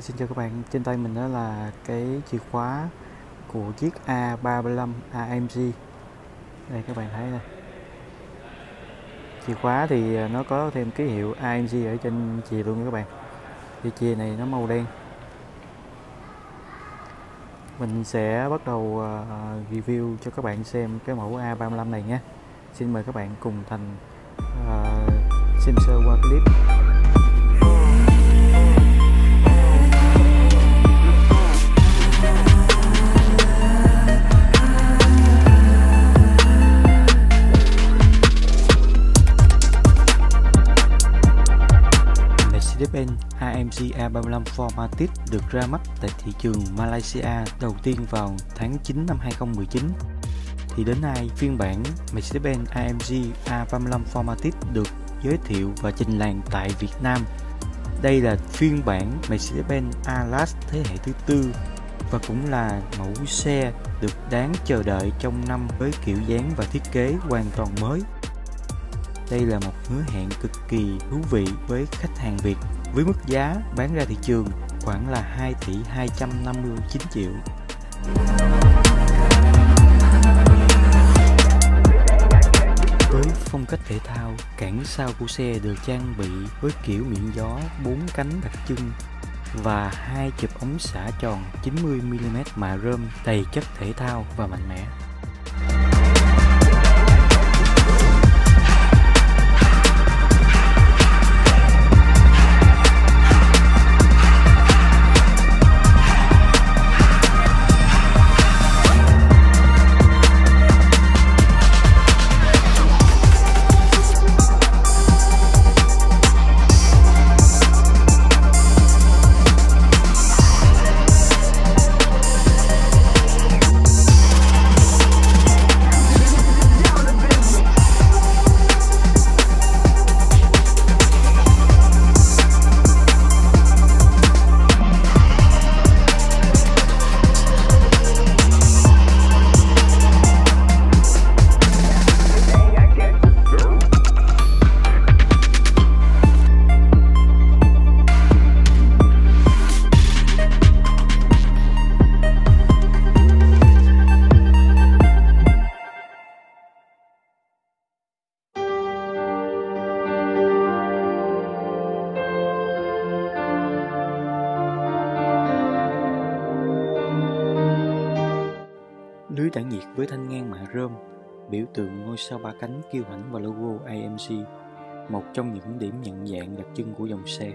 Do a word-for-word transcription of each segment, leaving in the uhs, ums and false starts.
Xin chào các bạn, trên tay mình đó là cái chìa khóa của chiếc A ba lăm a em giê. Đây các bạn thấy nè. Chìa khóa thì nó có thêm ký hiệu a em giê ở trên chìa luôn nha các bạn. Thì chìa này nó màu đen. Mình sẽ bắt đầu review cho các bạn xem cái mẫu A ba lăm này nhé. Xin mời các bạn cùng Thành uh, xem sơ qua clip. Mercedes-Benz a em giê A ba lăm Formatic được ra mắt tại thị trường Malaysia đầu tiên vào tháng chín năm hai không một chín. Thì đến nay, phiên bản Mercedes-Benz a em giê A ba lăm Formatic được giới thiệu và trình làng tại Việt Nam. Đây là phiên bản Mercedes-Benz A-Class thế hệ thứ tư và cũng là mẫu xe được đáng chờ đợi trong năm với kiểu dáng và thiết kế hoàn toàn mới. Đây là một hứa hẹn cực kỳ thú vị với khách hàng Việt, với mức giá bán ra thị trường khoảng là hai tỷ hai trăm năm mươi chín triệu. Với phong cách thể thao, cản sau của xe được trang bị với kiểu miệng gió bốn cánh đặc trưng và hai chụp ống xả tròn chín mươi mi li mét mạ rơm đầy chất thể thao và mạnh mẽ. Lưới tản nhiệt với thanh ngang mạ rơm, biểu tượng ngôi sao ba cánh kiêu hãnh và logo a em giê, một trong những điểm nhận dạng đặc trưng của dòng xe.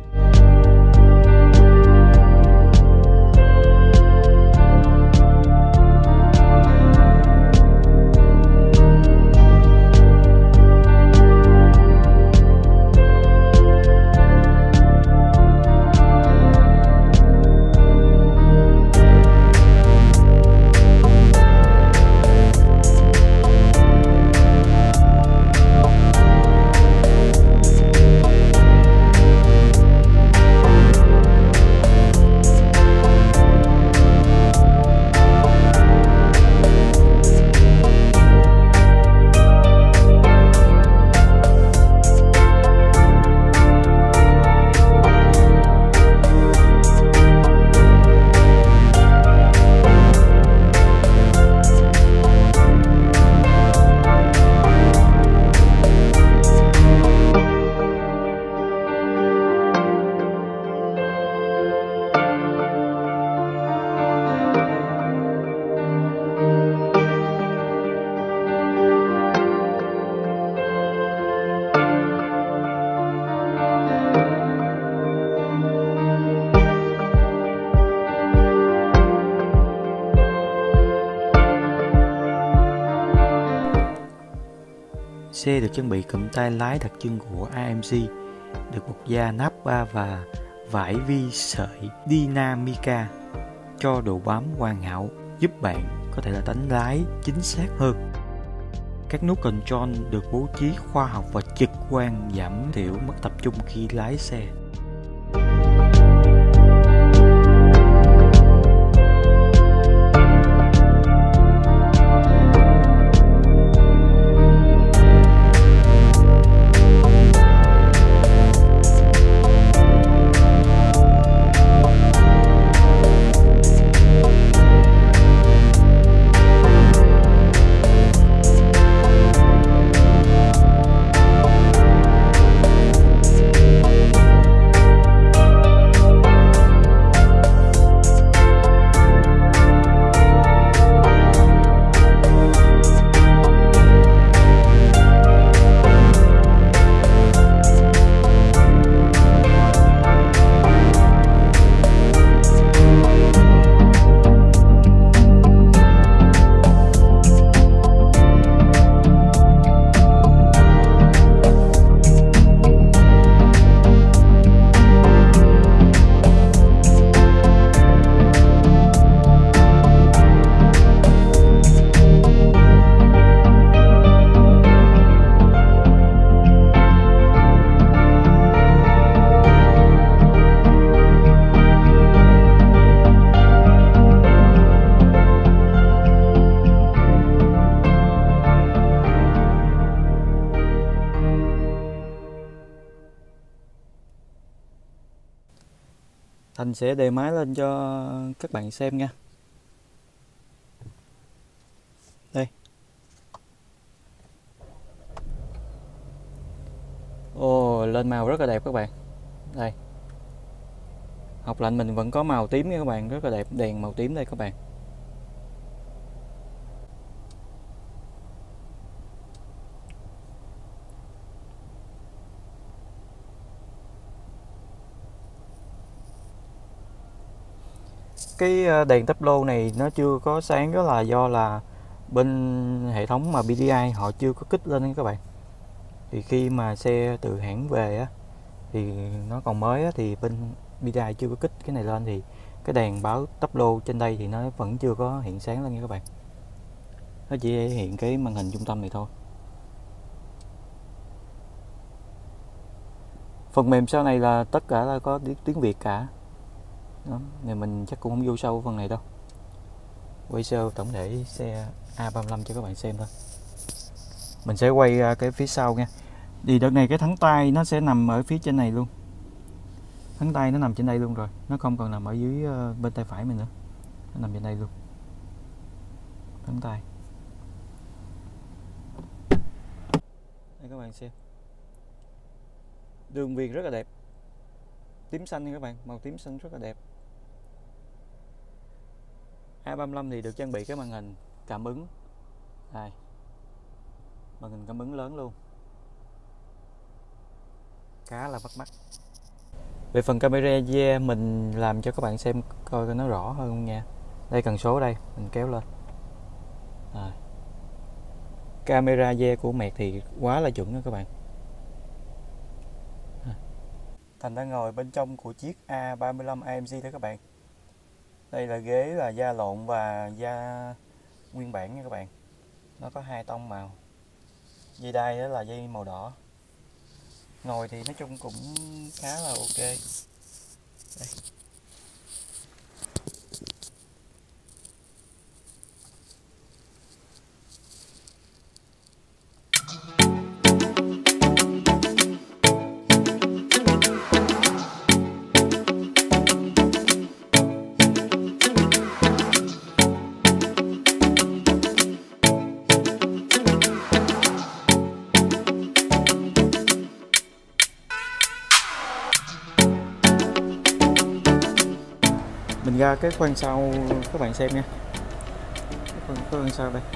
Xe được trang bị cụm tay lái đặc trưng của a em giê, được bọc da Nappa và vải vi sợi Dinamica cho độ bám hoàn hảo, giúp bạn có thể là đánh lái chính xác hơn. Các nút control được bố trí khoa học và trực quan, giảm thiểu mất tập trung khi lái xe. Thành sẽ đề máy lên cho các bạn xem nha. Đây. Ồ, lên màu rất là đẹp các bạn. Đây. Học lạnh mình vẫn có màu tím nha các bạn, rất là đẹp, đèn màu tím đây các bạn. Cái đèn táp lô này nó chưa có sáng, đó là do là bên hệ thống mà bê đê i họ chưa có kích lên các bạn. Thì khi mà xe từ hãng về á, thì nó còn mới á, thì bên bê đê i chưa có kích cái này lên, thì cái đèn báo táp lô trên đây thì nó vẫn chưa có hiện sáng lên nha các bạn. Nó chỉ hiện cái màn hình trung tâm này thôi. Phần mềm sau này là tất cả là có tiếng Việt cả. Đó, này mình chắc cũng không vô sâu phần này đâu. Quay sơ tổng thể xe A ba mươi lăm cho các bạn xem thôi. Mình sẽ quay cái phía sau nha. Thì đợt này cái thắng tay nó sẽ nằm ở phía trên này luôn. Thắng tay nó nằm trên đây luôn rồi, nó không còn nằm ở dưới bên tay phải mình nữa. Nó nằm trên đây luôn. Thắng tay. Đây các bạn xem. Đường viền rất là đẹp. Tím xanh nha các bạn, màu tím xanh rất là đẹp. A ba mươi lăm thì được trang bị cái màn hình cảm ứng. Đây. Màn hình cảm ứng lớn luôn. Khá là bắt mắt. Về phần camera rear mình làm cho các bạn xem coi nó rõ hơn không nha. Đây cần số đây, mình kéo lên. À. Camera rear của Mẹt thì quá là chuẩn đó các bạn. À. Thành đang ngồi bên trong của chiếc A ba mươi lăm a em giê đó các bạn. Đây là ghế là da lộn và da nguyên bản nha các bạn. Nó có hai tông màu. Dây đai đó là dây màu đỏ. Ngồi thì nói chung cũng khá là ok. Đây. Mình ra cái khoang sau các bạn xem nha. Cái khoang, cái khoang sau đây.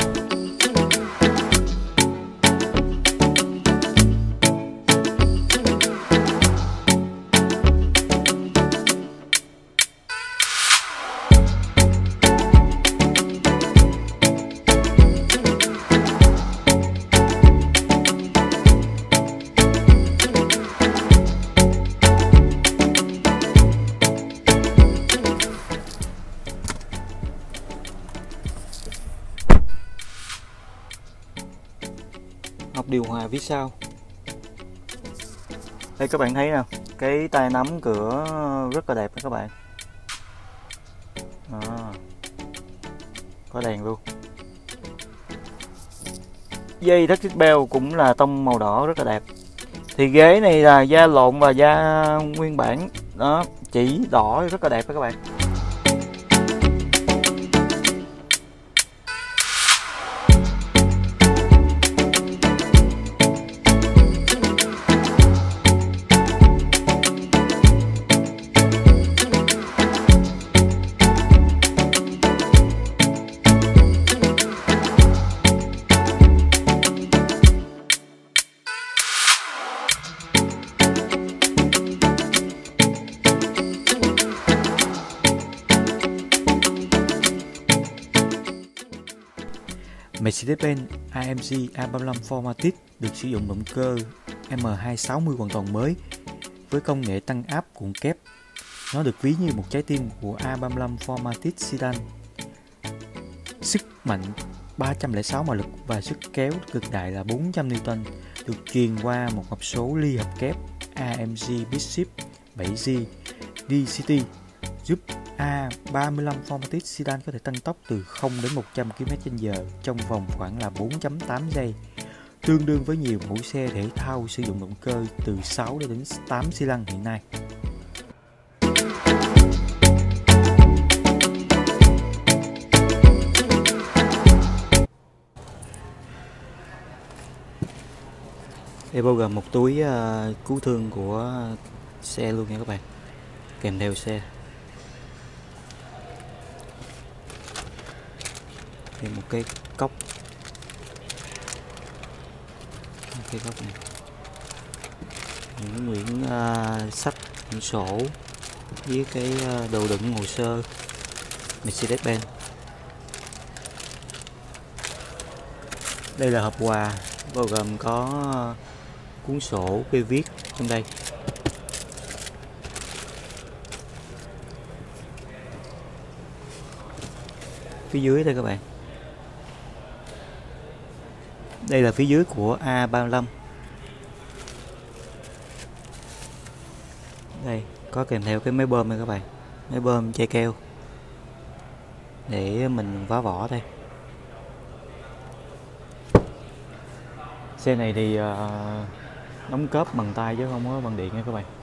Hộp điều hòa phía sau. Đây các bạn thấy nè, cái tay nắm cửa rất là đẹp đó các bạn. À, có đèn luôn. Dây thắt xích beo cũng là tông màu đỏ rất là đẹp. Thì ghế này là da lộn và da nguyên bản đó, chỉ đỏ rất là đẹp đó các bạn. Mercedes-Benz a em giê A ba mươi lăm Formatic được sử dụng động cơ M hai sáu mươi hoàn toàn mới với công nghệ tăng áp cuộn kép. Nó được ví như một trái tim của A ba mươi lăm Formatic Sedan. Sức mạnh ba trăm lẻ sáu mã lực và sức kéo cực đại là bốn trăm Newton được truyền qua một hộp số ly hợp kép a em giê Bishop bảy G D C T, giúp A ba mươi lăm Formatic Sedan có thể tăng tốc từ không đến một trăm ki lô mét trên giờ trong vòng khoảng là bốn phẩy tám giây, tương đương với nhiều mẫu xe thể thao sử dụng động cơ từ sáu đến tám xi lanh hiện nay. Đây bao gồm một túi uh, cứu thương của xe luôn nha các bạn, kèm theo xe. Thêm một cái cốc, một cái cốc này, những quyển uh, sách, những sổ với cái uh, đồ đựng hồ sơ Mercedes-Benz. Đây là hộp quà bao gồm có cuốn sổ cây viết trong đây. Phía dưới đây các bạn, đây là phía dưới của A ba mươi lăm. Đây có kèm theo cái máy bơm này các bạn, máy bơm chai keo để mình vá vỏ đây. Xe này thì uh, đóng cớp bằng tay chứ không có bằng điện nha các bạn.